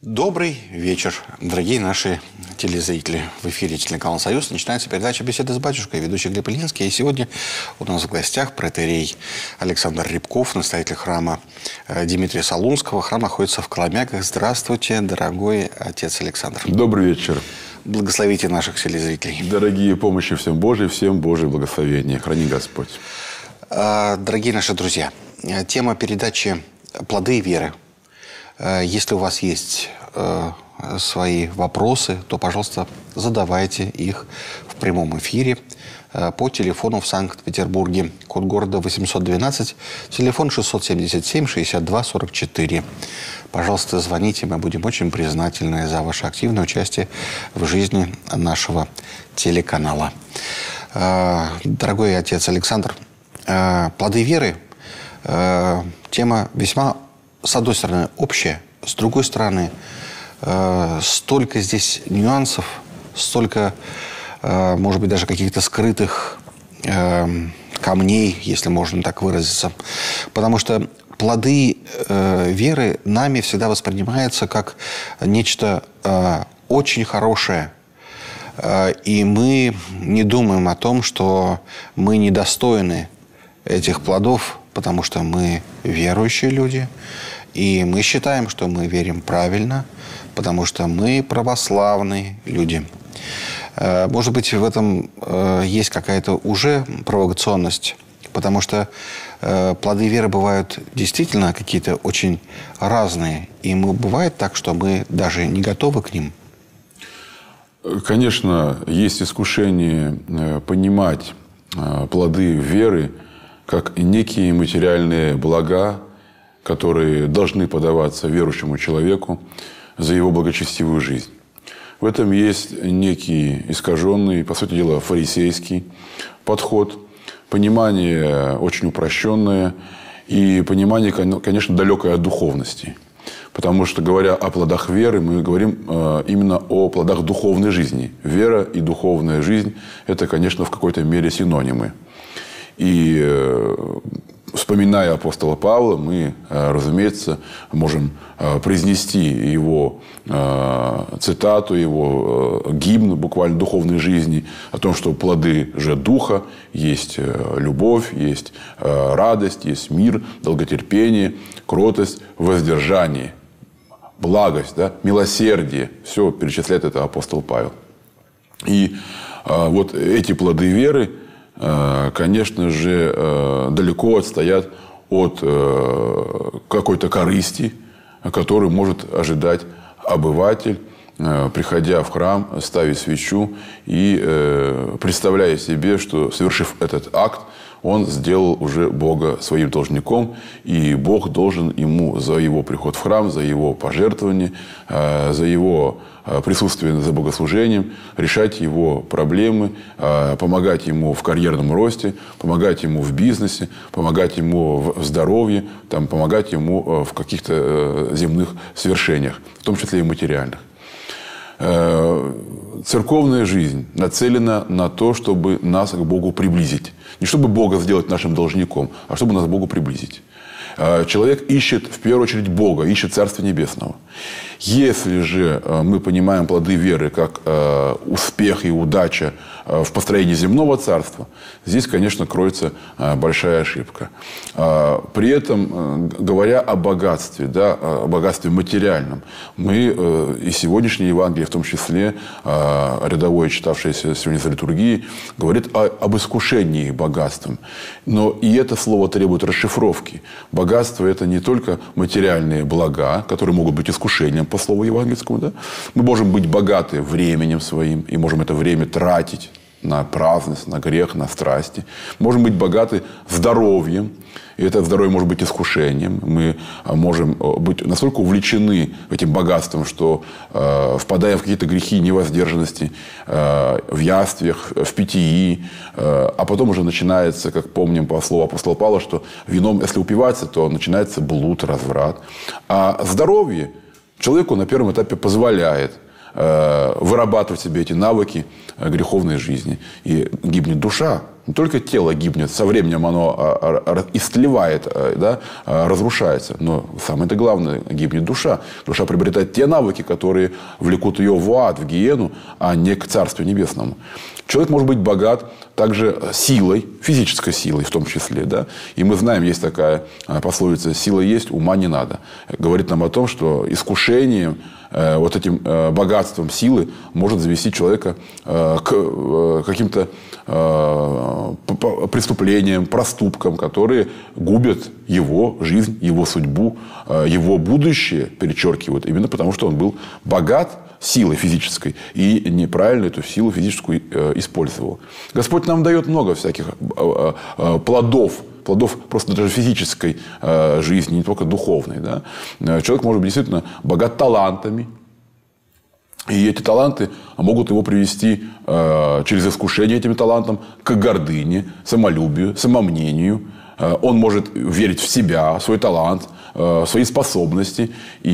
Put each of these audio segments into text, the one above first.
Добрый вечер, дорогие наши телезрители. В эфире телеканал «Союз». Начинается передача «Беседы с батюшкой», ведущий Глеб Ильинский. И сегодня у нас в гостях протоиерей Александр Рябков, настоятель храма Дмитрия Солунского. Храм находится в Коломяках. Здравствуйте, дорогой отец Александр. Добрый вечер. Благословите наших телезрителей. Дорогие, помощи всем Божьей, всем Божье благословение. Храни Господь. Дорогие наши друзья, тема передачи «Плоды веры». Если у вас есть свои вопросы, то, пожалуйста, задавайте их в прямом эфире по телефону в Санкт-Петербурге. Код города 812, телефон 677-62-44. Пожалуйста, звоните, мы будем очень признательны за ваше активное участие в жизни нашего телеканала. Дорогой отец Александр, плоды веры – тема весьма, с одной стороны, общая, с другой стороны, столько здесь нюансов, столько, может быть, даже каких-то скрытых камней, если можно так выразиться. Потому что плоды веры нами всегда воспринимаются как нечто очень хорошее. И мы не думаем о том, что мы недостойны этих плодов, потому что мы верующие люди, и мы считаем, что мы верим правильно, потому что мы православные люди. Может быть, в этом есть какая-то уже провокационность, потому что плоды веры бывают действительно какие-то очень разные, и бывает так, что мы даже не готовы к ним. Конечно, есть искушение понимать плоды веры как некие материальные блага, которые должны подаваться верующему человеку за его благочестивую жизнь. В этом есть некий искаженный, по сути дела, фарисейский подход, понимание очень упрощенное и понимание, конечно, далекое от духовности. Потому что, говоря о плодах веры, мы говорим именно о плодах духовной жизни. Вера и духовная жизнь – это, конечно, в какой-то мере синонимы. И вспоминая апостола Павла, мы, разумеется, можем произнести его цитату, его гимн буквально духовной жизни о том, что плоды же духа есть любовь, есть радость, есть мир, долготерпение, кротость, воздержание, благость, да, милосердие. Все перечисляет это апостол Павел. И вот эти плоды веры, конечно же, далеко отстоят от какой-то корысти, которую может ожидать обыватель, приходя в храм, ставя свечу и представляя себе, что, совершив этот акт, он сделал уже Бога своим должником, и Бог должен ему за его приход в храм, за его пожертвование, за его присутствие за богослужением, решать его проблемы, помогать ему в карьерном росте, помогать ему в бизнесе, помогать ему в здоровье, помогать ему в каких-то земных свершениях, в том числе и материальных. Церковная жизнь нацелена на то, чтобы нас к Богу приблизить. Не чтобы Бога сделать нашим должником, а чтобы нас к Богу приблизить. Человек ищет, в первую очередь, Бога, ищет Царства Небесного. Если же мы понимаем плоды веры как успех и удача в построении земного царства, здесь, конечно, кроется большая ошибка. При этом, говоря о богатстве, да, о богатстве материальном, мы и сегодняшнее Евангелие, в том числе рядовое, читавшееся сегодня за литургией, говорит об искушении их богатством. Но и это слово требует расшифровки. Богатство – это не только материальные блага, которые могут быть искушением, по слову евангельскому. Да? Мы можем быть богаты временем своим, и можем это время тратить на праздность, на грех, на страсти. Можем быть богаты здоровьем, и это здоровье может быть искушением. Мы можем быть настолько увлечены этим богатством, что впадаем в какие-то грехи невоздержанности, в яствиях, в питьи. А потом уже начинается, как помним по слову апостола Павла, что вином, если упиваться, то начинается блуд, разврат. А здоровье человеку на первом этапе позволяет вырабатывать в себе эти навыки греховной жизни. И гибнет душа Не только тело гибнет, со временем оно истлевает, да, разрушается. Но самое-то главное, гибнет душа. Душа приобретает те навыки, которые влекут ее в ад, в гиену, а не к Царству Небесному. Человек может быть богат также силой, физической силой в том числе. Да? И мы знаем, есть такая пословица: «Сила есть, ума не надо». Говорит нам о том, что искушением, вот этим богатством силы может завести человека к каким-то преступлениям, проступкам, которые губят его жизнь, его судьбу, его будущее, перечеркивают, именно потому, что он был богат силой физической и неправильно эту силу физическую использовал. Господь нам дает много всяких плодов просто даже физической жизни, не только духовной. Да? Человек может быть действительно богат талантами. И эти таланты могут его привести через искушение этим талантам к гордыне, самолюбию, самомнению. Он может верить в себя, в свой талант, в свои способности.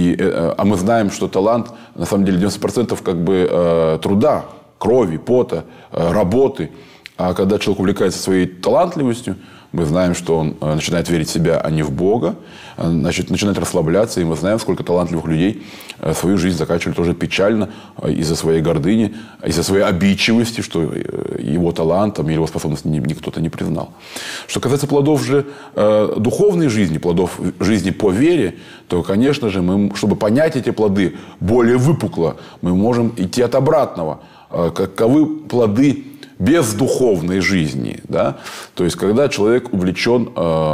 А мы знаем, что талант, на самом деле, 90% как бы труда, крови, пота, работы. А когда человек увлекается своей талантливостью, мы знаем, что он начинает верить в себя, а не в Бога, начинает расслабляться. И мы знаем, сколько талантливых людей свою жизнь заканчивали тоже печально из-за своей гордыни, из-за своей обидчивости, что его талантом или его способностью никто-то не признал. Что касается плодов же духовной жизни, плодов жизни по вере, то, конечно же, мы, чтобы понять эти плоды более выпукло, мы можем идти от обратного. Каковы плоды бездуховной жизни, да? То есть, когда человек увлечен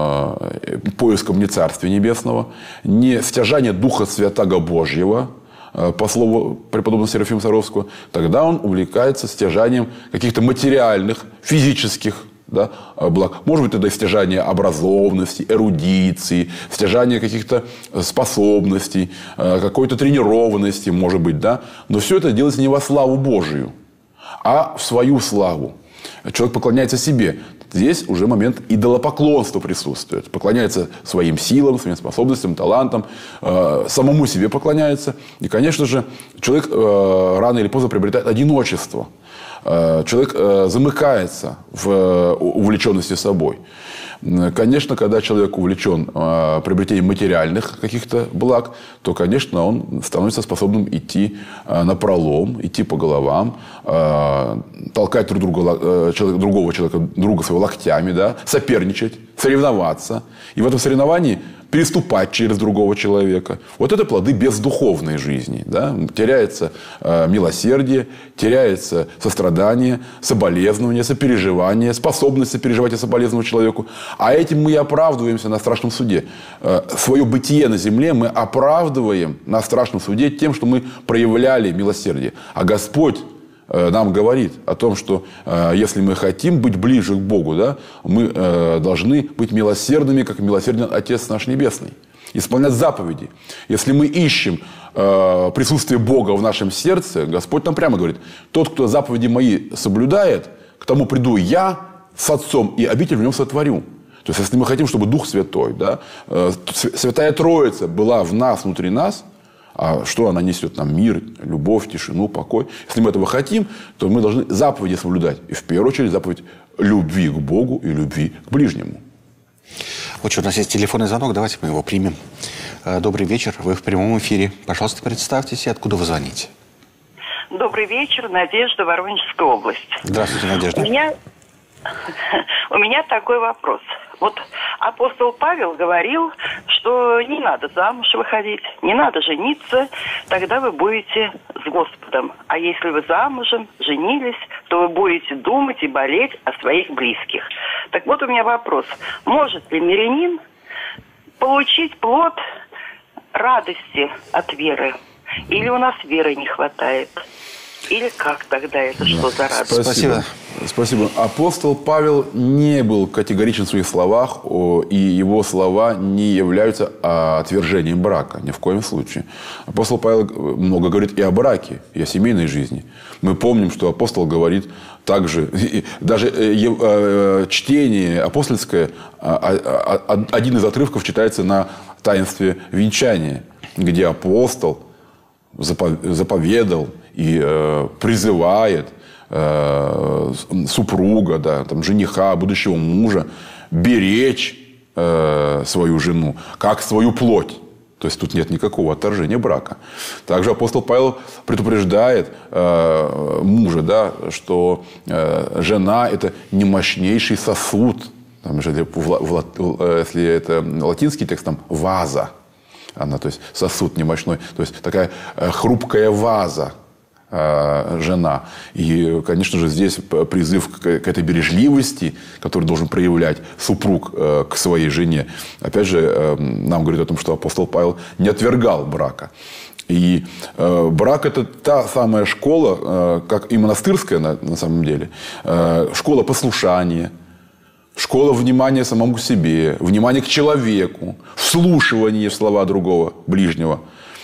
поиском не Царствия Небесного, не стяжания Духа Святаго Божьего, по слову преподобного Серафима Саровского, тогда он увлекается стяжанием каких-то материальных, физических, да, благ. Может быть, это стяжание образованности, эрудиции, стяжание каких-то способностей, какой-то тренированности, может быть, да? Но все это делается не во славу Божию, а в свою славу. Человек поклоняется себе. Здесь уже момент идолопоклонства присутствует. Поклоняется своим силам, своим способностям, талантам, самому себе поклоняется. И, конечно же, человек рано или поздно приобретает одиночество. Человек замыкается в увлеченности собой. Конечно, когда человек увлечен приобретением материальных каких-то благ, то, конечно, он становится способным идти напролом, идти по головам, толкать другого человека, друга своего локтями, да, соперничать, соревноваться. И в этом соревновании переступать через другого человека. Вот это плоды бездуховной жизни. Да? Теряется милосердие, теряется сострадание, соболезнование, сопереживание, способность сопереживать и соболезновать человеку. А этим мы и оправдываемся на страшном суде. Свое бытие на земле мы оправдываем на страшном суде тем, что мы проявляли милосердие. А Господь нам говорит о том, что если мы хотим быть ближе к Богу, да, мы должны быть милосердными, как милосерден Отец наш Небесный. Исполнять заповеди. Если мы ищем присутствие Бога в нашем сердце, Господь нам прямо говорит: тот, кто заповеди мои соблюдает, к тому приду я с Отцом, и обитель в нем сотворю. То есть, если мы хотим, чтобы Дух Святой, да, Святая Троица была в нас, внутри нас, а что она несет нам? Мир, любовь, тишину, покой. Если мы этого хотим, то мы должны заповеди соблюдать. И в первую очередь заповедь любви к Богу и любви к ближнему. Вот что, у нас есть телефонный звонок, давайте мы его примем. Добрый вечер, вы в прямом эфире. Пожалуйста, представьтесь, и откуда вы звоните. Добрый вечер, Надежда, Воронежская область. Здравствуйте, Надежда. У меня такой вопрос. Вот апостол Павел говорил, что не надо замуж выходить, не надо жениться, тогда вы будете с Господом. А если вы замужем, женились, то вы будете думать и болеть о своих близких. Так вот у меня вопрос. Может ли мирянин получить плод радости от веры? Или у нас веры не хватает? Или как тогда это? Что за радость? Спасибо. Апостол Павел не был категоричен в своих словах, и его слова не являются отвержением брака. Ни в коем случае. Апостол Павел много говорит и о браке, и о семейной жизни. Мы помним, что апостол говорит также, даже чтение апостольское, один из отрывков читается на таинстве венчания, где апостол заповедал и призывает супруга, да, там, жениха, будущего мужа, беречь свою жену, как свою плоть. То есть тут нет никакого отторжения брака. Также апостол Павел предупреждает мужа, да, что жена – это немощнейший сосуд. Там, если это латинский текст, там ваза. Она, то есть сосуд немощной. То есть такая хрупкая ваза жена. И, конечно же, здесь призыв к этой бережливости, который должен проявлять супруг к своей жене. Опять же, нам говорит о том, что апостол Павел не отвергал брака. И брак – это та самая школа, как и монастырская на самом деле, школа послушания, школа внимания самому себе, внимания к человеку, вслушивания в слова другого, ближнего.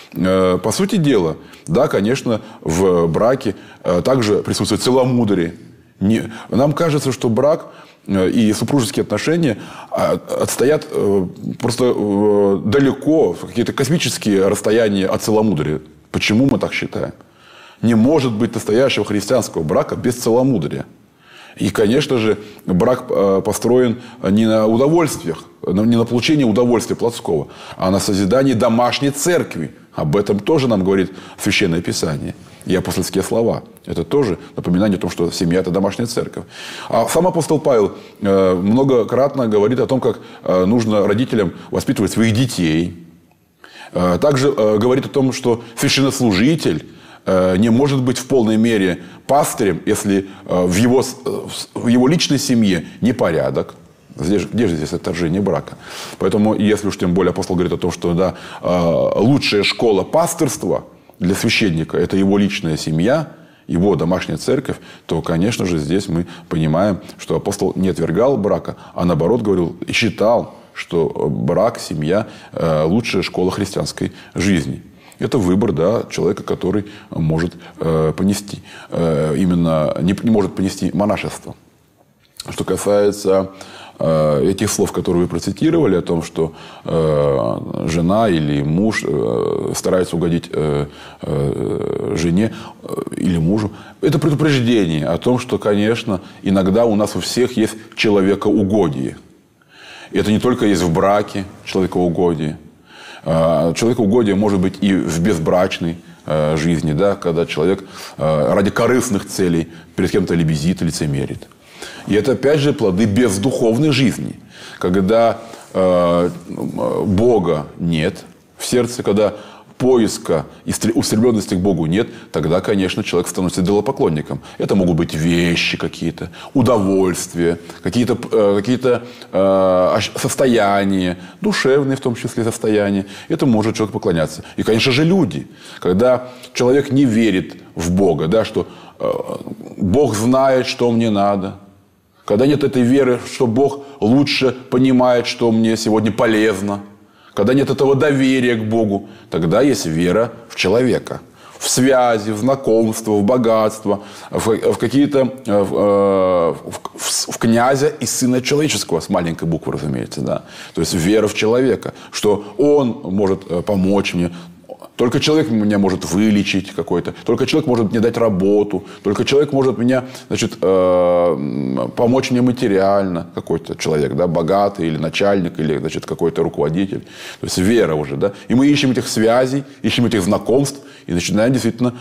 По сути дела, да, конечно, в браке также присутствует целомудрие. Нам кажется, что брак и супружеские отношения отстоят просто далеко, в какие-то космические расстояния от целомудрия. Почему мы так считаем? Не может быть настоящего христианского брака без целомудрия. И, конечно же, брак построен не на удовольствиях, не на получении удовольствия плотского, а на созидании домашней церкви. Об этом тоже нам говорит Священное Писание. И апостольские слова. Это тоже напоминание о том, что семья – это домашняя церковь. А сам апостол Павел многократно говорит о том, как нужно родителям воспитывать своих детей. Также говорит о том, что священнослужитель не может быть в полной мере пастырем, если в его личной семье непорядок. Где же здесь отторжение брака? Поэтому, если уж тем более апостол говорит о том, что да, лучшая школа пастырства для священника – это его личная семья, его домашняя церковь, то, конечно же, здесь мы понимаем, что апостол не отвергал брака, а наоборот говорил и считал, что брак, семья – лучшая школа христианской жизни. Это выбор, да, человека, который может понести, именно не может понести монашество. Что касается этих слов, которые вы процитировали, о том, что жена или муж старается угодить жене или мужу, это предупреждение о том, что, конечно, иногда у нас у всех есть человекоугодие. И это не только есть в браке человекоугодие. Человекоугодие может быть и в безбрачной жизни, да, когда человек ради корыстных целей перед кем-то лебезит, лицемерит. И это, опять же, плоды бездуховной жизни. Когда Бога нет в сердце, когда поиска и устремленности к Богу нет, тогда, конечно, человек становится идолопоклонником. Это могут быть вещи какие-то, удовольствия, какие-то состояния, душевные в том числе состояния. Этому может человек поклоняться. И, конечно же, люди. Когда человек не верит в Бога, да, что Бог знает, что мне надо. Когда нет этой веры, что Бог лучше понимает, что мне сегодня полезно. Когда нет этого доверия к Богу, тогда есть вера в человека. В связи, в знакомство, в богатство, в какие-то... в князя и сына человеческого, с маленькой буквы, разумеется. Да? То есть вера в человека, что он может помочь мне. Только человек меня может вылечить какой-то. Только человек может мне дать работу. Только человек может меня, значит, помочь мне материально. Какой-то человек, да, богатый или начальник, или, значит, какой-то руководитель. То есть вера уже, да. И мы ищем этих связей, ищем этих знакомств. И начинаем действительно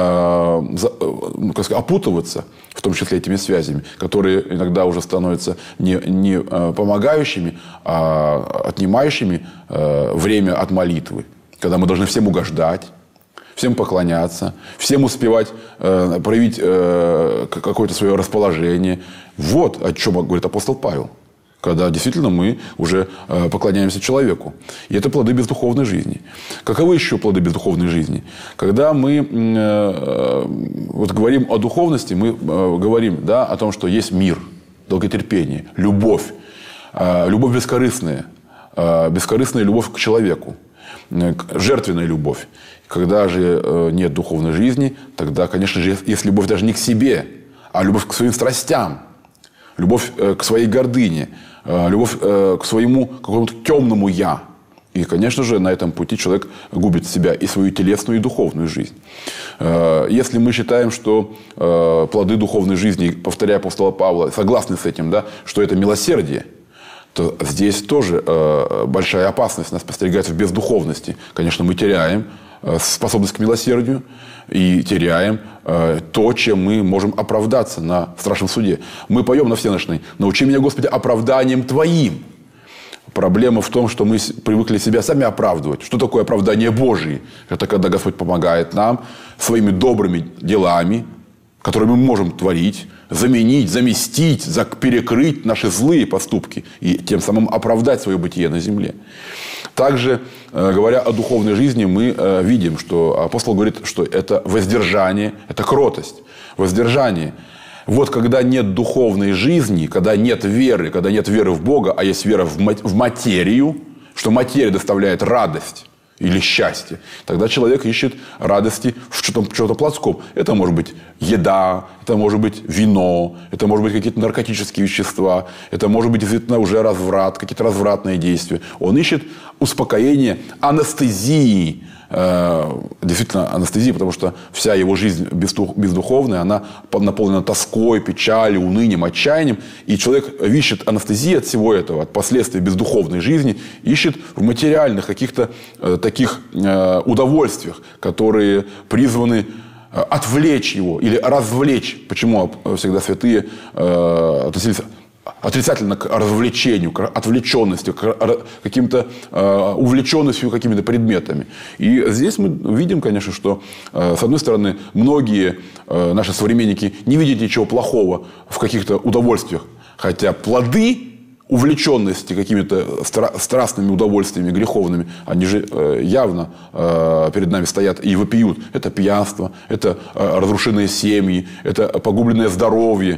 опутываться, в том числе этими связями, которые иногда уже становятся не помогающими, а отнимающими время от молитвы. Когда мы должны всем угождать, всем поклоняться, всем успевать проявить какое-то свое расположение. Вот о чем говорит апостол Павел. Когда действительно мы уже поклоняемся человеку. И это плоды бездуховной жизни. Каковы еще плоды бездуховной жизни? Когда мы вот говорим о духовности, мы говорим, да, о том, что есть мир, долготерпение, любовь. Любовь бескорыстная. Бескорыстная любовь к человеку. Жертвенная любовь. Когда же нет духовной жизни, тогда, конечно же, есть любовь даже не к себе, а любовь к своим страстям, любовь к своей гордыне, любовь к своему какому-то темному «я». И, конечно же, на этом пути человек губит себя и свою телесную, и духовную жизнь. Если мы считаем, что плоды духовной жизни, повторяя апостола Павла, согласны с этим, да, что это милосердие, то здесь тоже большая опасность нас подстерегает в бездуховности. Конечно, мы теряем способность к милосердию и теряем то, чем мы можем оправдаться на страшном суде. Мы поем на всенощной: «Научи меня, Господи, оправданием Твоим». Проблема в том, что мы привыкли себя сами оправдывать. Что такое оправдание Божие? Это когда Господь помогает нам своими добрыми делами, которые мы можем творить, заменить, заместить, перекрыть наши злые поступки и тем самым оправдать свое бытие на земле. Также, говоря о духовной жизни, мы видим, что апостол говорит, что это воздержание, это кротость. Воздержание. Вот когда нет духовной жизни, когда нет веры в Бога, а есть вера в материю, что материя доставляет радость или счастье, тогда человек ищет радости в чем-то плотском. Это может быть еда, это может быть вино, это может быть какие-то наркотические вещества, это может быть действительно уже разврат, какие-то развратные действия. Он ищет успокоение, анестезии, действительно анестезии, потому что вся его жизнь бездуховная, она наполнена тоской, печалью, унынием, отчаянием. И человек ищет анестезии от всего этого, от последствий бездуховной жизни, ищет в материальных каких-то таких удовольствиях, которые призваны отвлечь его или развлечь. Почему всегда святые относились отрицательно к развлечению, к отвлеченности, к каким-то увлеченностью какими-то предметами. И здесь мы видим, конечно, что, с одной стороны, многие наши современники не видят ничего плохого в каких-то удовольствиях, хотя плоды увлеченности какими-то страстными удовольствиями греховными, они же явно перед нами стоят и вопиют. Это пьянство, это разрушенные семьи, это погубленное здоровье,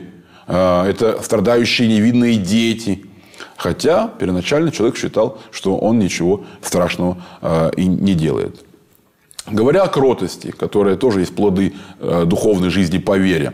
это страдающие невинные дети. Хотя первоначально человек считал, что он ничего страшного и не делает. Говоря о кротости, которая тоже есть плоды духовной жизни по вере,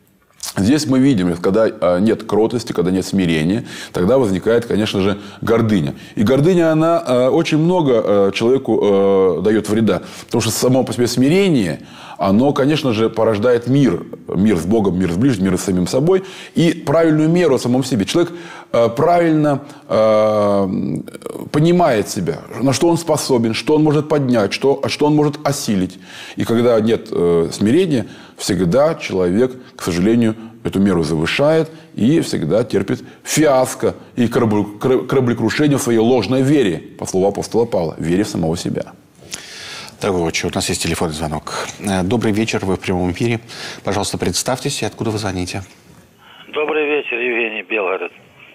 здесь мы видим, когда нет кротости, когда нет смирения, тогда возникает, конечно же, гордыня. И гордыня, она очень много человеку дает вреда. Потому что само по себе смирение, оно, конечно же, порождает мир. Мир с Богом, мир с ближним, мир с самим собой. И правильную меру о самом себе. Человек правильно понимает себя, на что он способен, что он может поднять, что он может осилить. И когда нет смирения, всегда человек, к сожалению, эту меру завышает и всегда терпит фиаско и кораблекрушение в своей ложной вере, по слову апостола Павла, вере в самого себя. Дорогой отче, у нас есть телефонный звонок. Добрый вечер, вы в прямом эфире. Пожалуйста, представьтесь и откуда вы звоните. Добрый вечер, Евгений, Белгород.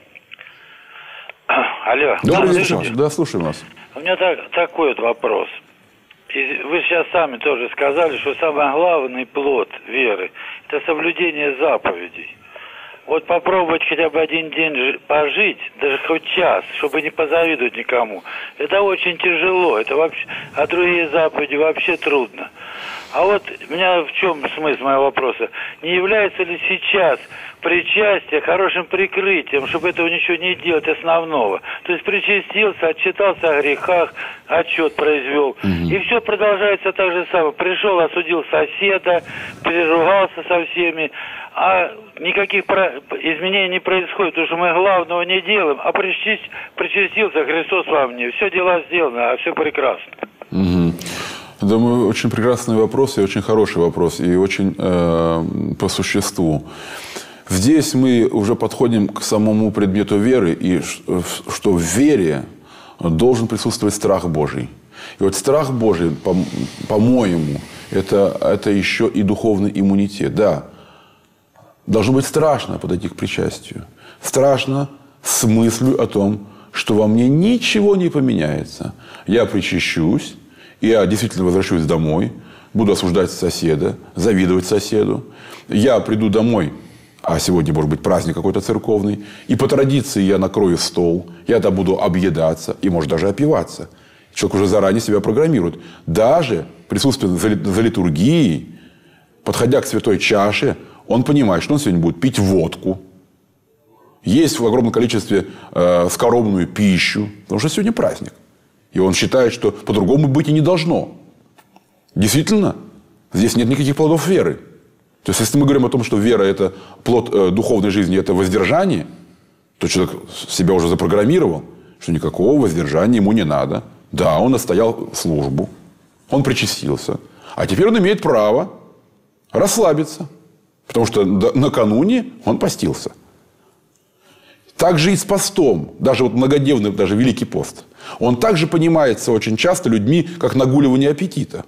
Алло. Добрый вечер. Да, слушаем вас. У меня такой вот вопрос. Вы сейчас сами тоже сказали, что самый главный плод веры – это соблюдение заповедей. Вот попробовать хотя бы один день пожить, даже хоть час, чтобы не позавидовать никому. Это очень тяжело, это вообще, а другие заповеди вообще трудно. А вот у меня в чем смысл моего вопроса? Не является ли сейчас причастие хорошим прикрытием, чтобы этого ничего не делать основного? То есть причастился, отчитался о грехах, отчет произвел. И все продолжается так же самое. Пришел, осудил соседа, переругался со всеми. А никаких изменений не происходит, потому что мы главного не делаем. А причастился, Христос во мне. Все дела сделаны, а все прекрасно. Думаю, очень прекрасный вопрос и очень хороший вопрос. И очень по существу. Здесь мы уже подходим к самому предмету веры. И что в вере должен присутствовать страх Божий. И вот страх Божий, по-моему, это еще и духовный иммунитет. Да. Должно быть страшно подойти к причастию. Страшно с мыслью о том, что во мне ничего не поменяется. Я причащусь, я действительно возвращусь домой, буду осуждать соседа, завидовать соседу. Я приду домой, а сегодня может быть праздник какой-то церковный, и по традиции я накрою стол, я там буду объедаться и, может, даже опиваться. Человек уже заранее себя программирует. Даже присутствуя за литургией, подходя к святой чаше, он понимает, что он сегодня будет пить водку, есть в огромном количестве скоромную пищу, потому что сегодня праздник. И он считает, что по-другому быть и не должно. Действительно, здесь нет никаких плодов веры. То есть, если мы говорим о том, что вера – это плод духовной жизни, это воздержание, то человек себя уже запрограммировал, что никакого воздержания ему не надо. Да, он отстоял службу, он причастился. А теперь он имеет право расслабиться, потому что накануне он постился. Так же и с постом, даже вот многодневный, даже Великий пост. Он также понимается очень часто людьми, как нагуливание аппетита.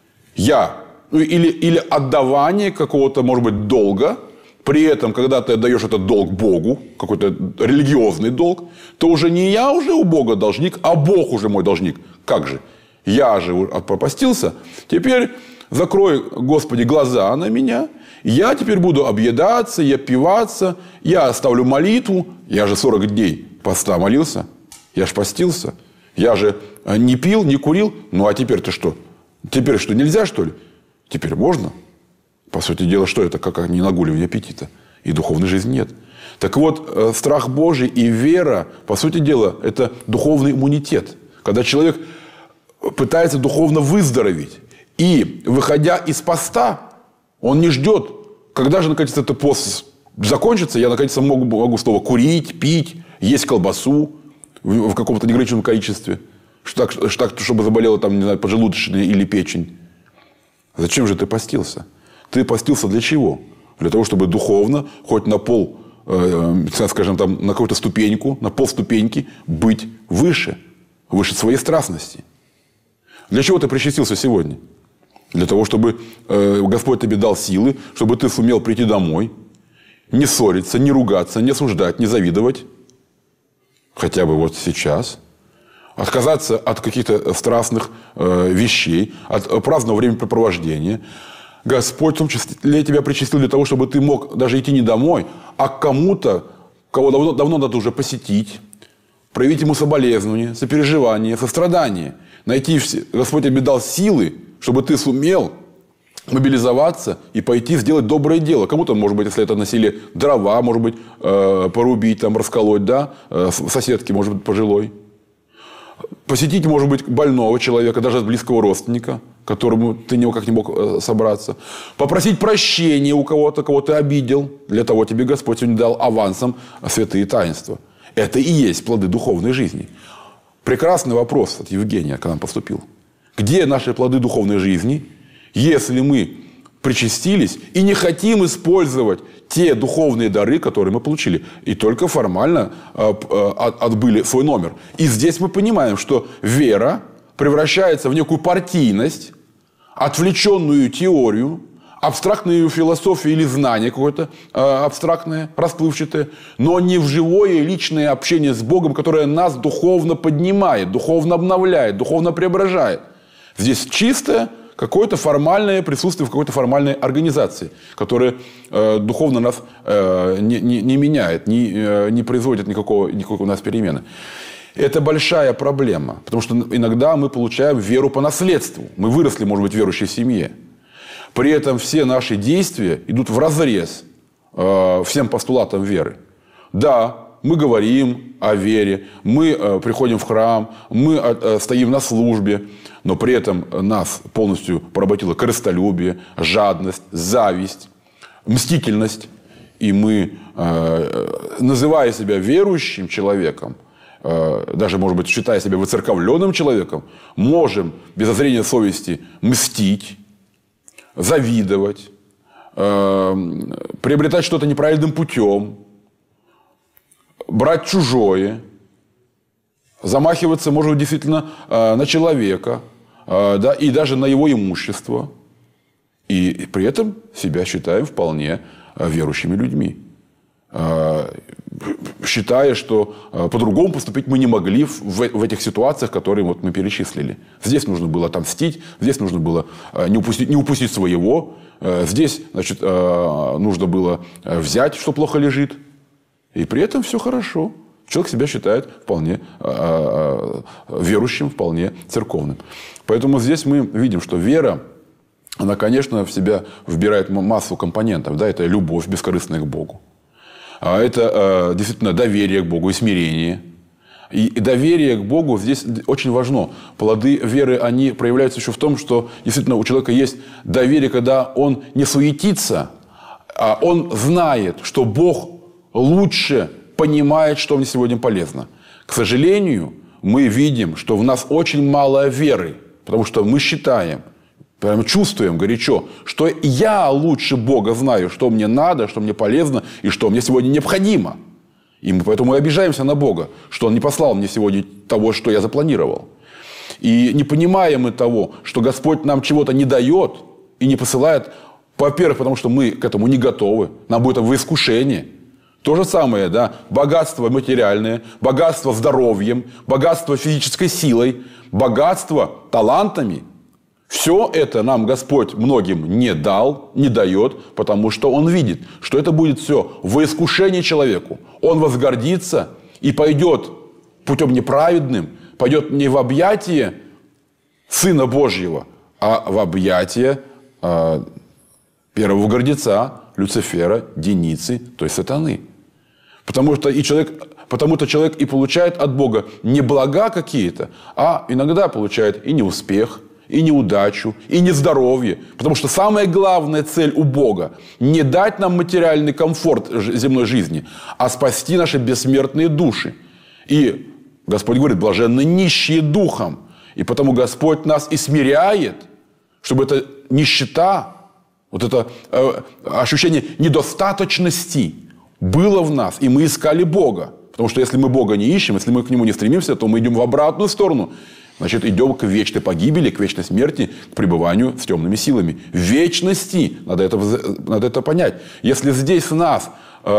Или отдавание какого-то, может быть, долга. При этом, когда ты отдаешь этот долг Богу, какой-то религиозный долг, то уже не я уже у Бога должник, а Бог уже мой должник. Как же? Я же попастился. Теперь закрой, Господи, глаза на меня. Я теперь буду объедаться, я опиваться. Я оставлю молитву. Я же 40 дней поста молился. Я же постился. Я же не пил, не курил. Ну, а теперь-то что? Теперь что, нельзя, что ли? Теперь можно. По сути дела, что это? Как не нагуливание аппетита. И духовной жизни нет. Так вот, страх Божий и вера, по сути дела, это духовный иммунитет. Когда человек пытается духовно выздороветь. И, выходя из поста, он не ждет, когда же, наконец, этот пост закончится, я, наконец, могу снова курить, пить, есть колбасу в каком-то неограниченном количестве, чтобы заболела там, не знаю, поджелудочная или печень. Зачем же ты постился? Ты постился для чего? Для того, чтобы духовно, хоть на скажем, там, на какую-то ступеньку, на полступеньки быть выше своей страстности. Для чего ты причастился сегодня? Для того, чтобы Господь тебе дал силы, чтобы ты сумел прийти домой, не ссориться, не ругаться, не осуждать, не завидовать. Хотя бы вот сейчас. Отказаться от каких-то страстных вещей, от праздного времяпрепровождения. Господь в том числе тебя причастил для того, чтобы ты мог даже идти не домой, а к кому-то, кого давно надо уже посетить, проявить ему соболезнование, сопереживание, сострадание. Господь тебе дал силы, чтобы ты сумел мобилизоваться и пойти сделать доброе дело. Кому-то, может быть, если это на селе, дрова, может быть, порубить, там, расколоть, да, соседки, может быть, пожилой. Посетить, может быть, больного человека, даже близкого родственника, которому ты никак не мог собраться. Попросить прощения у кого-то, кого ты обидел. Для того тебе Господь сегодня дал авансом святые таинства. Это и есть плоды духовной жизни. Прекрасный вопрос от Евгения к нам поступил. Где наши плоды духовной жизни, если мы причастились и не хотим использовать те духовные дары, которые мы получили, и только формально отбыли свой номер? И здесь мы понимаем, что вера превращается в некую партийность, отвлеченную теорию, абстрактную философию или знание какое-то абстрактное, расплывчатое, но не в живое личное общение с Богом, которое нас духовно поднимает, духовно обновляет, духовно преображает. Здесь чистое какое-то формальное присутствие в какой-то формальной организации, которая духовно нас не меняет, не производит никакой у нас перемены. Это большая проблема, потому что иногда мы получаем веру по наследству. Мы выросли, может быть, в верующей семье. При этом все наши действия идут вразрез всем постулатам веры. Да, мы говорим о вере, мы приходим в храм, мы стоим на службе, но при этом нас полностью поработило корыстолюбие, жадность, зависть, мстительность. И мы, называя себя верующим человеком, даже, может быть, считая себя выцерковленным человеком, можем без зазрения совести мстить, завидовать, приобретать что-то неправильным путем, брать чужое, замахиваться, может быть, действительно на человека, да, и даже на его имущество. И при этом себя считаем вполне верующими людьми. Считая, что по-другому поступить мы не могли в этих ситуациях, которые вот мы перечислили. Здесь нужно было отомстить, здесь нужно было не упустить своего, здесь, значит, нужно было взять, что плохо лежит. И при этом все хорошо. Человек себя считает вполне верующим, вполне церковным. Поэтому здесь мы видим, что вера, она, конечно, в себя вбирает массу компонентов. Да? Это любовь бескорыстная к Богу. Это действительно доверие к Богу и смирение. И доверие к Богу здесь очень важно. Плоды веры, они проявляются еще в том, что действительно у человека есть доверие, когда он не суетится, а он знает, что Бог лучше понимает, что мне сегодня полезно. К сожалению, мы видим, что в нас очень мало веры, потому что мы считаем, прямо чувствуем горячо, что я лучше Бога знаю, что мне надо, что мне полезно и что мне сегодня необходимо. И мы поэтому и обижаемся на Бога, что Он не послал мне сегодня того, что я запланировал. И не понимаем мы того, что Господь нам чего-то не дает и не посылает, во-первых, потому что мы к этому не готовы, нам будет во искушение. То же самое, да, богатство материальное, богатство здоровьем, богатство физической силой, богатство талантами. Все это нам Господь многим не дал, не дает, потому что Он видит, что это будет все во искушение человеку. Он возгордится и пойдет путем неправедным, пойдет не в объятие Сына Божьего, а в объятие первого гордеца, Люцифера, Деницы, то есть сатаны. Потому-то человек и получает от Бога не блага какие-то, а иногда получает и неуспех, и неудачу, и нездоровье. Потому что самая главная цель у Бога – не дать нам материальный комфорт земной жизни, а спасти наши бессмертные души. И Господь говорит, блаженны нищие духом. И потому Господь нас и смиряет, чтобы эта нищета, вот это ощущение недостаточности было в нас, и мы искали Бога. Потому что если мы Бога не ищем, если мы к Нему не стремимся, то мы идем в обратную сторону. Значит, идем к вечной погибели, к вечной смерти, к пребыванию с темными силами. В вечности, надо это понять. Если здесь нас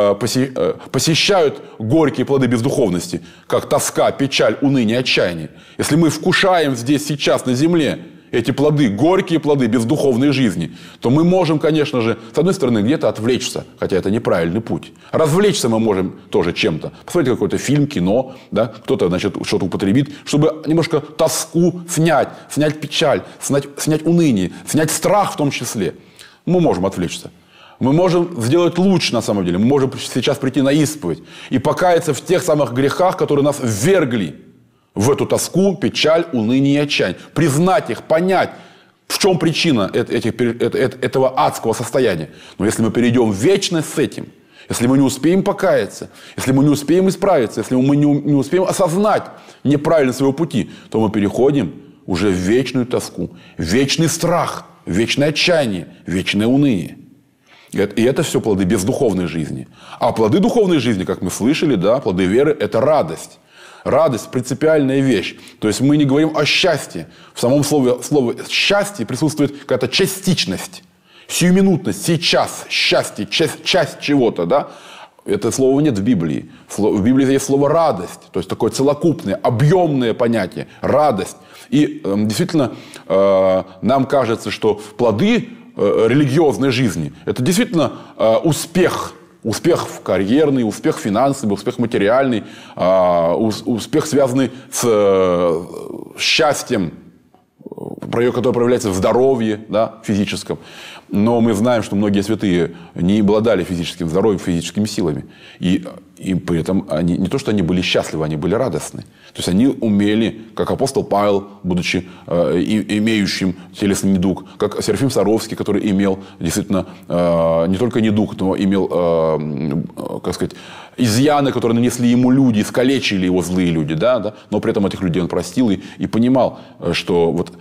посещают горькие плоды бездуховности, как тоска, печаль, уныние, отчаяние, если мы вкушаем здесь сейчас на земле эти плоды, горькие плоды бездуховной жизни, то мы можем, конечно же, с одной стороны, где-то отвлечься, хотя это неправильный путь. Развлечься мы можем тоже чем-то. Посмотрите какой-то фильм, кино, да? Кто-то, значит, что-то употребит, чтобы немножко тоску снять печаль, снять уныние, снять страх в том числе. Мы можем отвлечься. Мы можем сделать лучше на самом деле. Мы можем сейчас прийти на исповедь и покаяться в тех самых грехах, которые нас ввергли в эту тоску, печаль, уныние и отчаяние. Признать их, понять, в чем причина этого адского состояния. Но если мы перейдем в вечность с этим, если мы не успеем покаяться, если мы не успеем исправиться, если мы не успеем осознать неправильность своего пути, то мы переходим уже в вечную тоску, в вечный страх, в вечное отчаяние, в вечное уныние. И это все плоды бездуховной жизни. А плоды духовной жизни, как мы слышали, да, плоды веры – это радость. Радость – принципиальная вещь. То есть мы не говорим о счастье. В самом слове «счастье» присутствует какая-то частичность, сиюминутность, сейчас, счастье, часть чего-то. Да? Это слова нет в Библии. В Библии есть слово «радость». То есть такое целокупное, объемное понятие – радость. И действительно нам кажется, что плоды религиозной жизни – это действительно успех. Успех карьерный, успех финансовый, успех материальный, успех, связанный с счастьем, который проявляется в здоровье, да, физическом. Но мы знаем, что многие святые не обладали физическим здоровьем, физическими силами. И при этом они, не то, что они были счастливы, они были радостны. То есть они умели, как апостол Павел, будучи имеющим телесный недуг, как Серафим Саровский, который имел действительно не только недуг, но имел, как сказать, изъяны, которые нанесли ему люди, искалечили его злые люди, да, но при этом этих людей он простил и понимал, что вот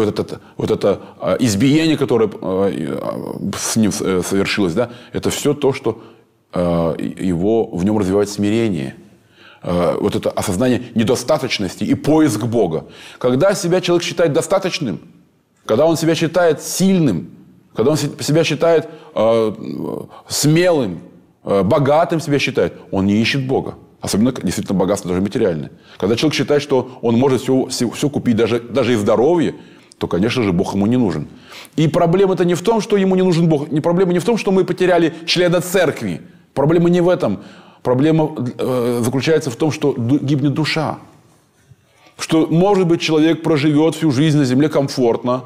это избиение, которое с ним совершилось, да, это все то, что в нем развивает смирение. Вот это осознание недостаточности и поиск Бога. Когда себя человек считает достаточным, когда он себя считает сильным, когда он себя считает смелым, богатым себя считает, он не ищет Бога. Особенно действительно богатство даже материальное. Когда человек считает, что он может все купить, даже и здоровье, то, конечно же, Бог ему не нужен. И проблема-то не в том, что ему не нужен Бог. Проблема не в том, что мы потеряли члена церкви. Проблема не в этом. Проблема заключается в том, что гибнет душа. Что, может быть, человек проживет всю жизнь на земле комфортно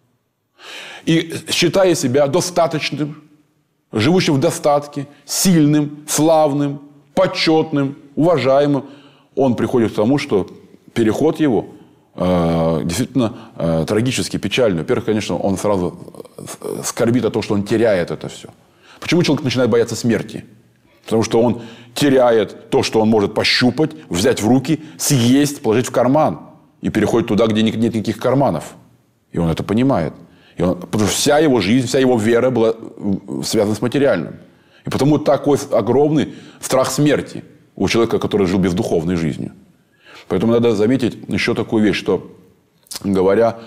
и, считая себя достаточным, живущим в достатке, сильным, славным, почетным, уважаемым, он приходит к тому, что переход его действительно трагически, печальный. Во-первых, конечно, он сразу скорбит о том, что он теряет это все. Почему человек начинает бояться смерти? Потому что он теряет то, что он может пощупать, взять в руки, съесть, положить в карман. И переходит туда, где нет никаких карманов. И он это понимает. Потому что вся его жизнь, вся его вера была связана с материальным. И потому такой огромный страх смерти у человека, который жил бездуховной жизнью. Поэтому надо заметить еще такую вещь, что, говоря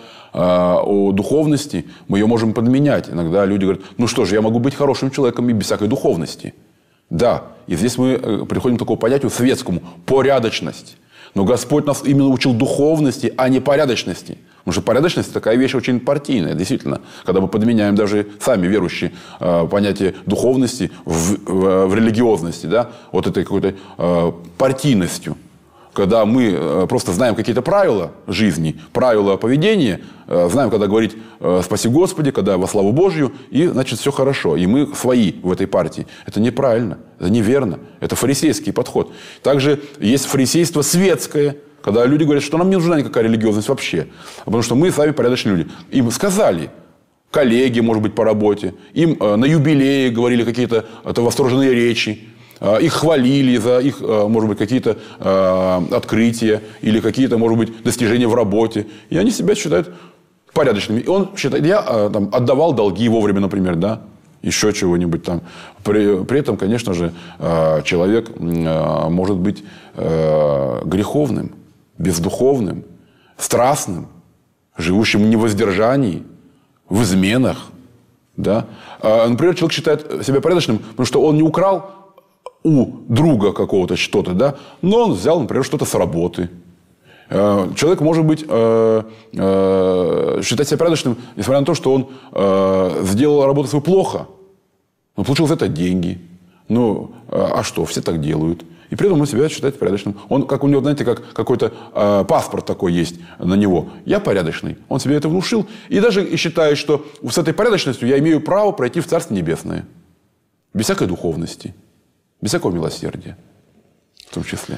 о духовности, мы ее можем подменять. Иногда люди говорят, ну что же, я могу быть хорошим человеком и без всякой духовности. Да, и здесь мы приходим к такому понятию светскому – порядочность. Но Господь нас именно учил духовности, а не порядочности. Потому что порядочность – такая вещь очень партийная, действительно. Когда мы подменяем даже сами верующие понятие духовности в религиозности, да, вот этой какой-то партийностью. Когда мы просто знаем какие-то правила жизни, правила поведения, знаем, когда говорить «спаси Господи», когда «во славу Божью», и, значит, все хорошо. И мы свои в этой партии. Это неправильно, это неверно. Это фарисейский подход. Также есть фарисейство светское, когда люди говорят, что нам не нужна никакая религиозность вообще. Потому что мы сами порядочные люди. Им сказали, коллеги, может быть, по работе, им на юбилее говорили какие-то восторженные речи. Их хвалили за их, может быть, какие-то открытия или какие-то, может быть, достижения в работе. И они себя считают порядочными. И он считает, я там, отдавал долги вовремя, например, да, еще чего-нибудь там. При этом, конечно же, человек может быть греховным, бездуховным, страстным, живущим в невоздержании, в изменах. Да? Например, человек считает себя порядочным, потому что он не украл у друга какого-то что-то, да, но он взял, например, что-то с работы. Человек может быть считать себя порядочным, несмотря на то, что он сделал работу свою плохо, но получил за это деньги. Ну, а что? Все так делают. И при этом он себя считает порядочным. Он, как у него, знаете, как какой-то паспорт такой есть на него. Я порядочный. Он себе это внушил. И даже считает, что с этой порядочностью я имею право пройти в Царство Небесное. Без всякой духовности. Без всякого милосердия. В том числе.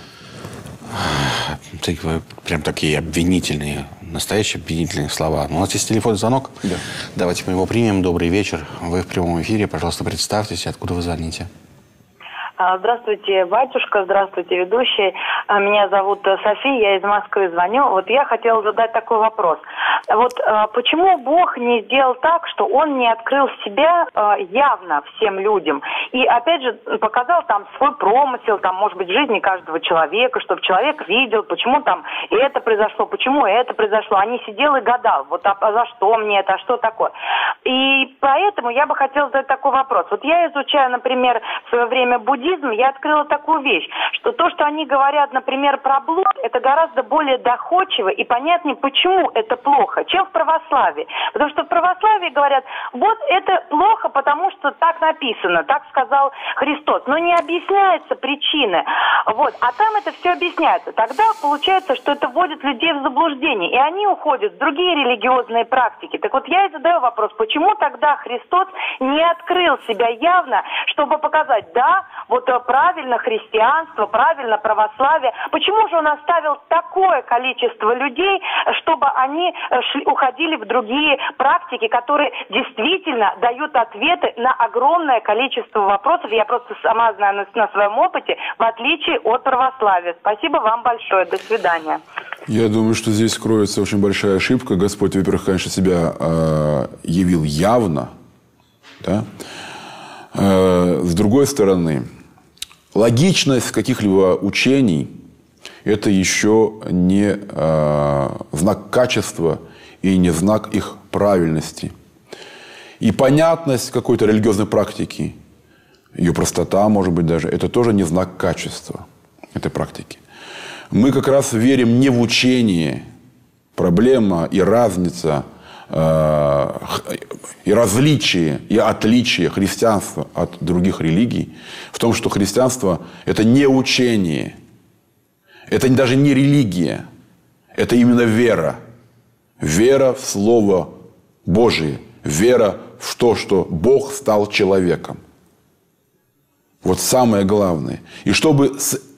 Прям такие обвинительные, настоящие обвинительные слова. У нас есть телефонный звонок. Да. Давайте мы его примем. Добрый вечер. Вы в прямом эфире. Пожалуйста, представьтесь, откуда вы звоните. Здравствуйте, батюшка, здравствуйте, ведущий. Меня зовут София, я из Москвы звоню. Вот я хотела задать такой вопрос. Вот почему Бог не сделал так, что Он не открыл себя явно всем людям? И опять же показал там свой промысел, там, может быть, в жизни каждого человека, чтобы человек видел, почему там это произошло, почему это произошло. А не сидел и гадал, вот за что мне это, а что такое. И поэтому я бы хотела задать такой вопрос. Вот я изучаю, например, в свое время буддизм, я открыла такую вещь, что то, что они говорят, например, про блуд, это гораздо более доходчиво и понятнее, почему это плохо, чем в православии. Потому что в православии говорят, вот это плохо, потому что так написано, так сказал Христос. Но не объясняются причины. Вот. А там это все объясняется. Тогда получается, что это вводит людей в заблуждение. И они уходят в другие религиозные практики. Так вот я и задаю вопрос, почему тогда Христос не открыл себя явно, чтобы показать, да, вот правильно христианство, правильно православие. Почему же он оставил такое количество людей, чтобы они уходили в другие практики, которые действительно дают ответы на огромное количество вопросов? Я просто сама знаю на своем опыте, в отличие от православия. Спасибо вам большое. До свидания. Я думаю, что здесь кроется очень большая ошибка. Господь, во-первых, конечно, себя явил явно. Да? С другой стороны, логичность каких-либо учений – это еще не знак качества и не знак их правильности. И понятность какой-то религиозной практики, ее простота, может быть, даже, это тоже не знак качества этой практики. Мы как раз верим не в учение. Проблема и разница, и различие, и отличие христианства от других религий в том, что христианство – это не учение, это даже не религия, это именно вера. Вера в Слово Божие, вера в то, что Бог стал человеком. Вот самое главное. И чтобы с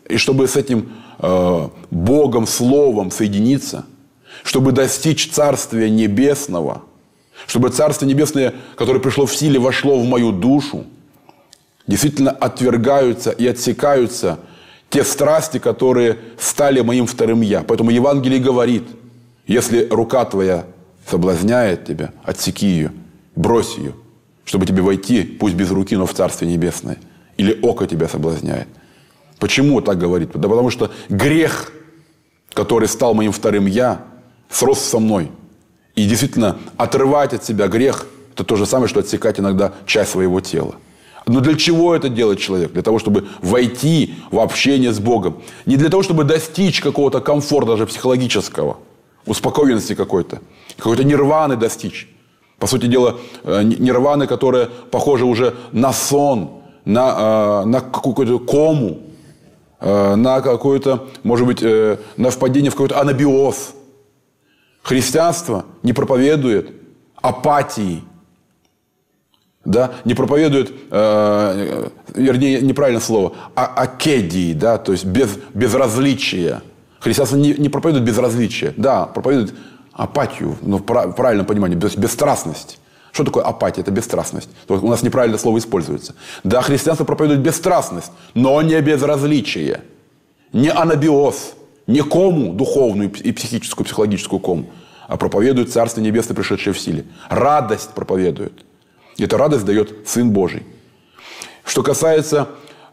и чтобы с этим Богом, Словом соединиться, чтобы достичь Царствия Небесного, чтобы Царствие Небесное, которое пришло в силе, вошло в мою душу, действительно отвергаются и отсекаются те страсти, которые стали моим вторым «я». Поэтому Евангелие говорит, если рука твоя соблазняет тебя, отсеки ее, брось ее, чтобы тебе войти, пусть без руки, но в Царствие Небесное. Или око тебя соблазняет. Почему так говорит? Да потому что грех, который стал моим вторым «я», срос со мной. И действительно, отрывать от себя грех – это то же самое, что отсекать иногда часть своего тела. Но для чего это делает человек? Для того, чтобы войти в общение с Богом. Не для того, чтобы достичь какого-то комфорта, даже психологического, успокоенности какой-то нирваны достичь. По сути дела, нирваны, которая похожа уже на сон, на какую-то кому, на какое-то, может быть, на впадение в какой-то анабиоз. Христианство не проповедует апатии, да, не проповедует, вернее, неправильное слово, акедии, да, то есть безразличия. Христианство не проповедует безразличие, да, проповедует апатию, но в правильном понимании, то есть бесстрастность. Что такое апатия? Это бесстрастность. У нас неправильное слово используется. Да, христианство проповедует бесстрастность, но не безразличие, не анабиоз, не кому духовную и психическую, психологическую кому, а проповедует Царствие Небесное, пришедшее в силе. Радость проповедует. И эта радость дает Сын Божий. Что касается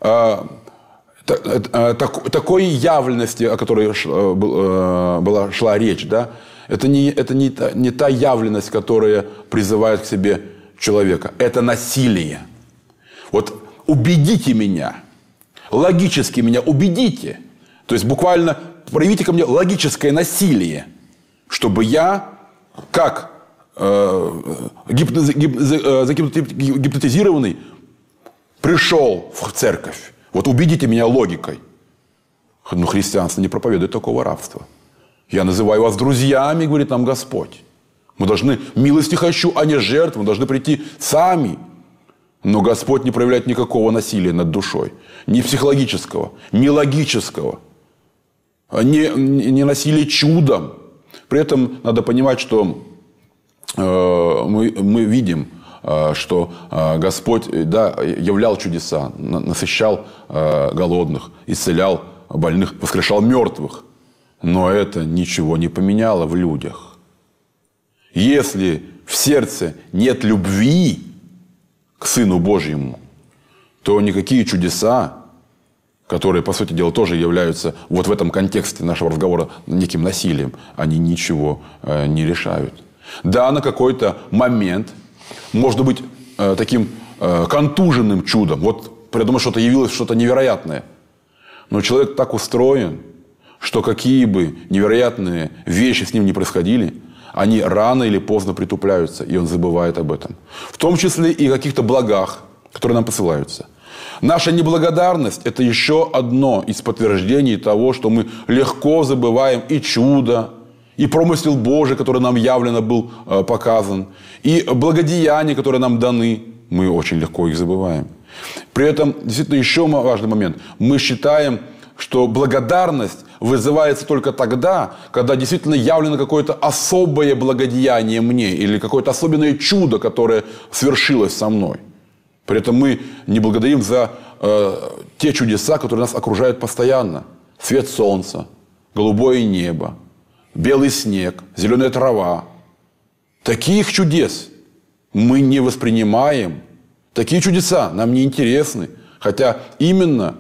такой явленности, о которой шла речь, да, это не та явленность, которая призывает к себе человека. Это насилие. Вот убедите меня, логически меня убедите. То есть буквально проявите ко мне логическое насилие, чтобы я, как гипнотизированный, пришел в церковь. Вот убедите меня логикой. Но христианство не проповедует такого рабства. Я называю вас друзьями, говорит нам Господь. Мы должны, милости хочу, а не жертв, мы должны прийти сами. Но Господь не проявляет никакого насилия над душой. Ни психологического, ни логического. Не насилие чудом. При этом надо понимать, что мы видим, что Господь, да, являл чудеса, насыщал голодных, исцелял больных, воскрешал мертвых. Но это ничего не поменяло в людях. Если в сердце нет любви к Сыну Божьему, то никакие чудеса, которые, по сути дела, тоже являются вот в этом контексте нашего разговора неким насилием, они ничего не решают. Да, на какой-то момент можно быть таким контуженным чудом. Вот придумать что-то явилось, что-то невероятное. Но человек так устроен, что какие бы невероятные вещи с ним не происходили, они рано или поздно притупляются, и он забывает об этом. В том числе и о каких-то благах, которые нам посылаются. Наша неблагодарность – это еще одно из подтверждений того, что мы легко забываем и чудо, и промысел Божий, который нам явленно был показан, и благодеяния, которые нам даны, мы очень легко их забываем. При этом, действительно, еще важный момент. Мы считаем, что благодарность вызывается только тогда, когда действительно явлено какое-то особое благодеяние мне или какое-то особенное чудо, которое свершилось со мной. При этом мы не благодарим за те чудеса, которые нас окружают постоянно. Свет солнца, голубое небо, белый снег, зеленая трава. Таких чудес мы не воспринимаем. Такие чудеса нам не интересны. Хотя именно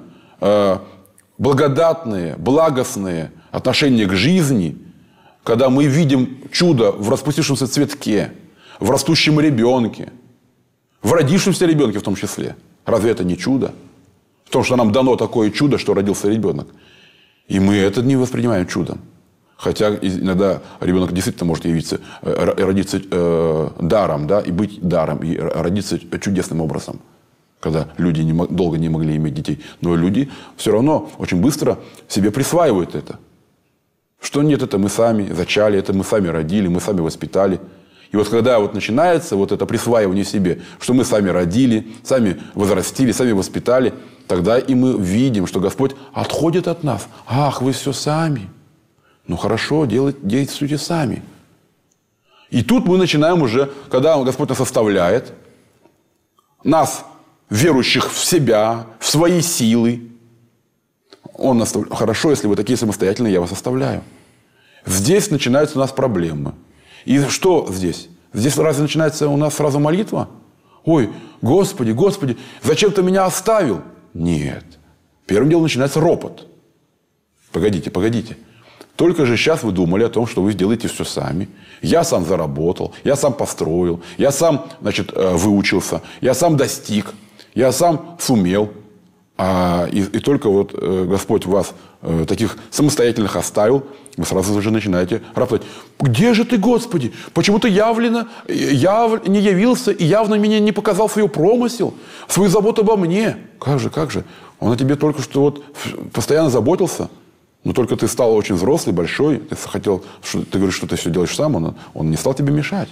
благодатные, благостные отношения к жизни, когда мы видим чудо в распустившемся цветке, в растущем ребенке, в родившемся ребенке в том числе. Разве это не чудо? В том, что нам дано такое чудо, что родился ребенок. И мы это не воспринимаем чудом. Хотя иногда ребенок действительно может родиться даром, да, и быть даром, и родиться чудесным образом. Когда люди долго не могли иметь детей. Но люди все равно очень быстро себе присваивают это. Что нет, это мы сами зачали, это мы сами родили, мы сами воспитали. И вот когда вот начинается вот это присваивание себе, что мы сами родили, сами возрастили, сами воспитали, тогда и мы видим, что Господь отходит от нас. Ах, вы все сами. Ну хорошо, действуйте сами. И тут мы начинаем уже, когда Господь нас оставляет, нас, верующих в себя, в свои силы, Он нас... Хорошо, если вы такие самостоятельные, я вас оставляю. Здесь начинаются у нас проблемы. И что здесь? Здесь разве начинается у нас сразу молитва? Ой, Господи, Господи, зачем ты меня оставил? Нет. Первым делом начинается ропот. Погодите. Только же сейчас вы думали о том, что вы сделаете все сами. Я сам заработал, я сам построил, я сам, выучился, я сам достиг, я сам сумел. И только вот Господь вас таких самостоятельных оставил, вы сразу же начинаете роптать. Где же ты, Господи? Почему ты не явился и явно мне не показал свой промысел, свою заботу обо мне? Как же? Он о тебе только что вот постоянно заботился. Но только ты стал очень взрослый, большой. Ты говоришь, что ты все делаешь сам, он не стал тебе мешать.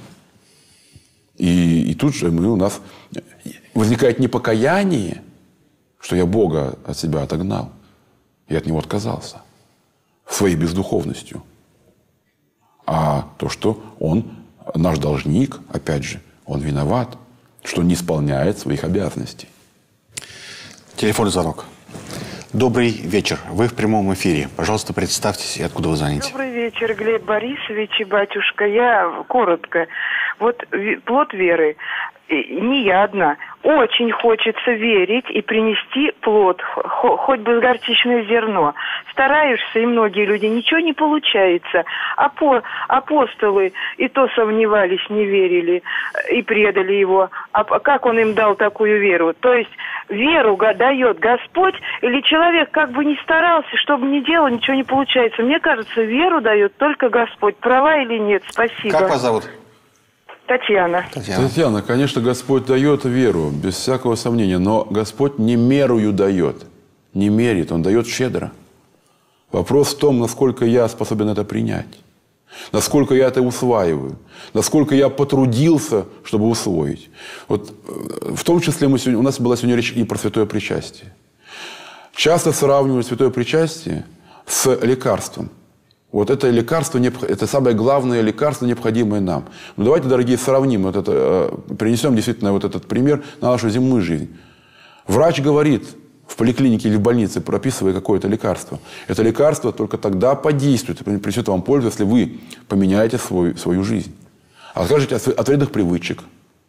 И тут же у нас возникает непокаяние, что я Бога от себя отогнал. И от Него отказался. Своей бездуховностью. А то, что Он наш должник, опять же, Он виноват, что не исполняет своих обязанностей. Телефонный звонок. Добрый вечер. Вы в прямом эфире. Пожалуйста, представьтесь и откуда вы звоните. Добрый вечер, Глеб Борисович и батюшка. Я коротко. Вот плод веры. Не я одна. Очень хочется верить и принести плод, хоть бы горчичное зерно. Стараешься, и многие люди, ничего не получается. Апостолы и то сомневались, не верили и предали его. А как он им дал такую веру? То есть веру дает Господь, или человек как бы не старался, чтобы не делал, ничего не получается. Мне кажется, веру дает только Господь. Права или нет? Спасибо. Как вас зовут? Татьяна, конечно, Господь дает веру, без всякого сомнения. Но Господь не мерою дает. Не мерит, Он дает щедро. Вопрос в том, насколько я способен это принять. Насколько я это усваиваю. Насколько я потрудился, чтобы усвоить. Вот в том числе у нас была сегодня речь и про святое причастие. Часто сравнивают святое причастие с лекарством. Вот это лекарство, это самое главное лекарство, необходимое нам. Ну, давайте, дорогие, сравним, принесем действительно вот этот пример на нашу земную жизнь. Врач говорит в поликлинике или в больнице, прописывая какое-то лекарство. Это лекарство только тогда подействует, принесет вам пользу, если вы поменяете свою жизнь. Откажетесь от вредных привычек,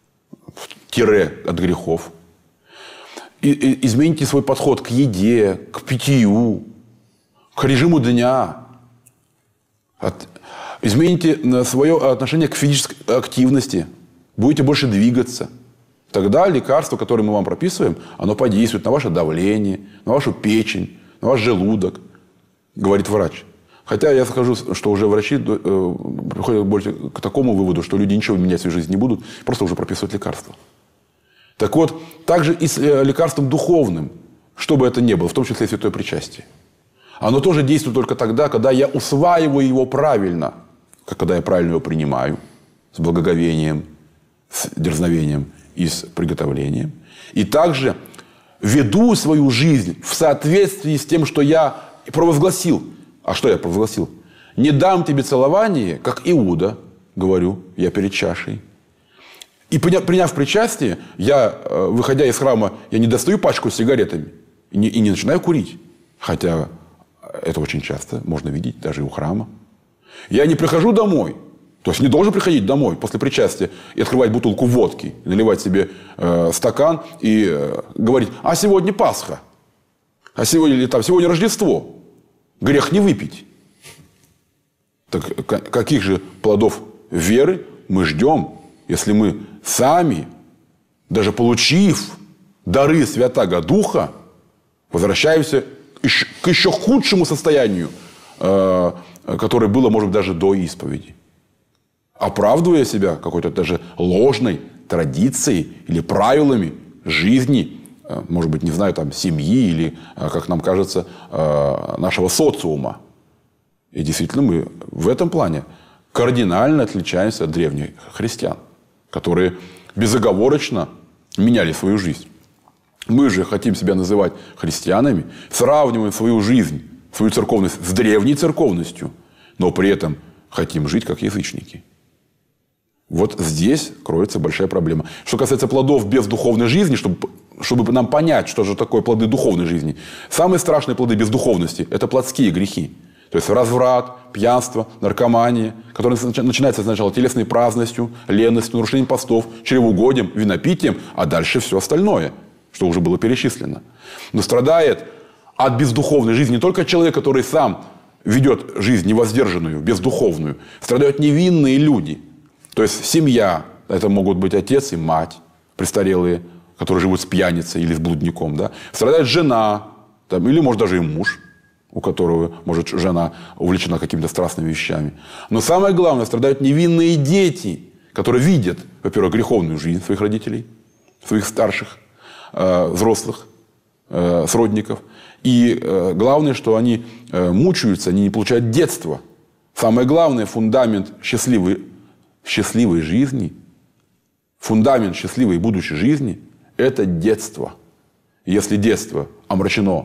от грехов. И измените свой подход к еде, к питью, к режиму дня. Измените свое отношение к физической активности. Будете больше двигаться. Тогда лекарство, которое мы вам прописываем, оно подействует на ваше давление, на вашу печень, на ваш желудок, говорит врач. Хотя я скажу, что уже врачи приходят больше к такому выводу, что люди ничего менять в своей жизни не будут, просто уже прописывают лекарства. Так вот, также и с лекарством духовным, что бы это ни было, в том числе и святое причастие. Оно тоже действует только тогда, когда я усваиваю его правильно. Когда я правильно его принимаю. С благоговением, с дерзновением и с приготовлением. И также веду свою жизнь в соответствии с тем, что я провозгласил. А что я провозгласил? Не дам тебе целование, как Иуда, говорю я перед чашей. И приняв причастие, я, выходя из храма, я не достаю пачку с сигаретами и не начинаю курить. Хотя это очень часто можно видеть даже и у храма. Я не прихожу домой. То есть не должен приходить домой после причастия и открывать бутылку водки, и наливать себе стакан и говорить: а сегодня Пасха, а сегодня Рождество. Грех не выпить. Так каких же плодов веры мы ждем, если мы сами, даже получив дары Святаго Духа, возвращаемся к еще худшему состоянию, которое было, может быть, даже до исповеди. Оправдывая себя какой-то даже ложной традицией или правилами жизни, может быть, не знаю, семьи или, как нам кажется, нашего социума. И действительно, мы в этом плане кардинально отличаемся от древних христиан, которые безоговорочно меняли свою жизнь. Мы же хотим себя называть христианами, сравниваем свою жизнь, свою церковность с древней церковностью, но при этом хотим жить как язычники. Вот здесь кроется большая проблема. Что касается плодов без духовной жизни, чтобы нам понять, что же такое плоды духовной жизни, самые страшные плоды без духовности – это плотские грехи. То есть разврат, пьянство, наркомания, которые начинаются сначала телесной праздностью, ленностью, нарушением постов, чревоугодием, винопитием, а дальше все остальное, что уже было перечислено. Но страдает от бездуховной жизни не только человек, который сам ведет жизнь невоздержанную, бездуховную. Страдают невинные люди. То есть семья, это могут быть отец и мать, престарелые, которые живут с пьяницей или с блудником. Да? Страдает жена, там, или может даже и муж, у которого, может, жена увлечена какими-то страстными вещами. Но самое главное, страдают невинные дети, которые видят, во-первых, греховную жизнь своих родителей, своих старших, взрослых, сродников. И главное, что они мучаются, они не получают детства. Самое главное, фундамент счастливой жизни, фундамент счастливой будущей жизни – это детство. Если детство омрачено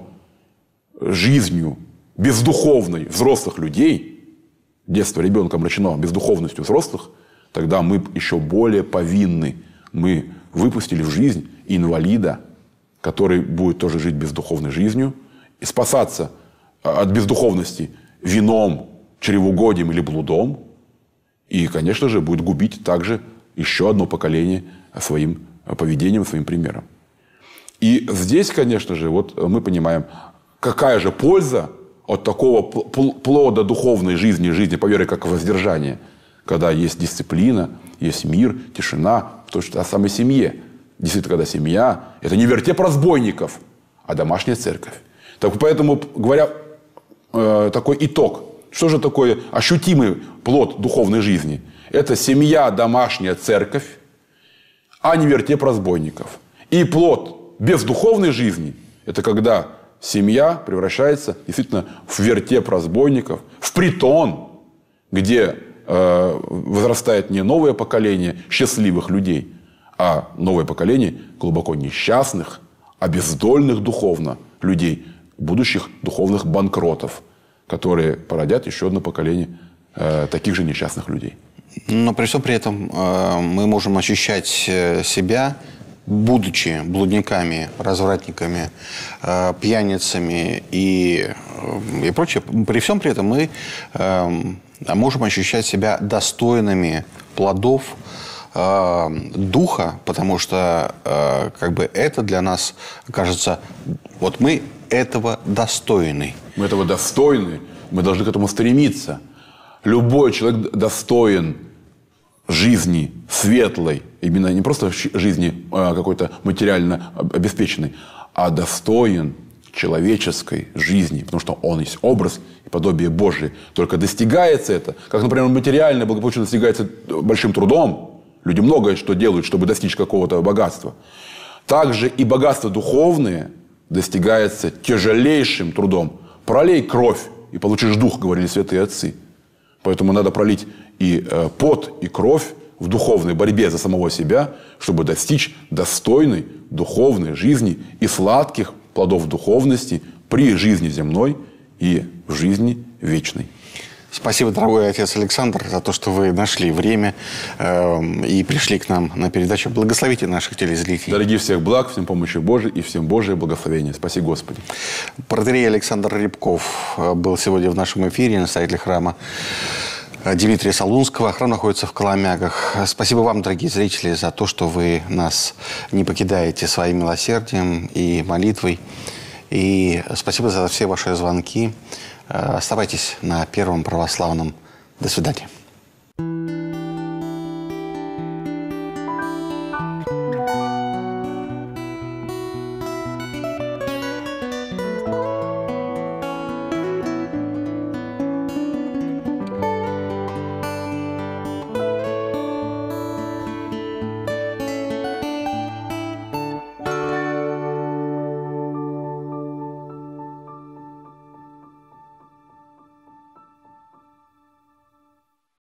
жизнью бездуховной взрослых людей, детство ребенка омрачено бездуховностью взрослых, тогда мы еще более повинны. Мы выпустили в жизнь инвалида, который будет тоже жить бездуховной жизнью и спасаться от бездуховности вином, чревоугодием или блудом. И, конечно же, будет губить также еще одно поколение своим поведением, своим примером. И здесь, конечно же, вот мы понимаем, какая же польза от такого плода духовной жизни, жизни по вере, как воздержание, когда есть дисциплина, есть мир, тишина, в той самой семье. Действительно, когда семья – это не вертеп разбойников, а домашняя церковь. Так, поэтому, говоря такой итог, что же такое ощутимый плод духовной жизни? Это семья, домашняя церковь, а не вертеп разбойников. И плод бездуховной жизни – это когда семья превращается действительно в вертеп разбойников, в притон, где возрастает не новое поколение счастливых людей, а новое поколение глубоко несчастных, обездольных духовно людей, будущих духовных банкротов, которые породят еще одно поколение таких же несчастных людей. Но при всем при этом мы можем ощущать себя, будучи блудниками, развратниками, пьяницами и прочее, при всем при этом мы можем ощущать себя достойными плодов духа, потому что как бы это для нас кажется, вот мы этого достойны. Мы этого достойны, мы должны к этому стремиться. Любой человек достоин жизни светлой, именно не просто жизни какой-то материально обеспеченной, а достоин человеческой жизни, потому что он есть образ и подобие Божие. Только достигается это, как, например, материальное благополучие достигается большим трудом. Люди многое что делают, чтобы достичь какого-то богатства. Также и богатство духовное достигается тяжелейшим трудом. Пролей кровь и получишь дух, говорили святые отцы. Поэтому надо пролить и пот, и кровь в духовной борьбе за самого себя, чтобы достичь достойной духовной жизни и сладких плодов духовности при жизни земной и в жизни вечной. Спасибо, дорогой отец Александр, за то, что вы нашли время и пришли к нам на передачу. Благословите наших телезрителей. Дорогие, всех благ, всем помощи Божией и всем Божие благословение. Спаси Господи. Протоиерей Александр Рябков был сегодня в нашем эфире, настоятель храма Дмитрия Солунского. Храм находится в Коломягах. Спасибо вам, дорогие зрители, за то, что вы нас не покидаете своим милосердием и молитвой. И спасибо за все ваши звонки. Оставайтесь на Первом православном. До свидания.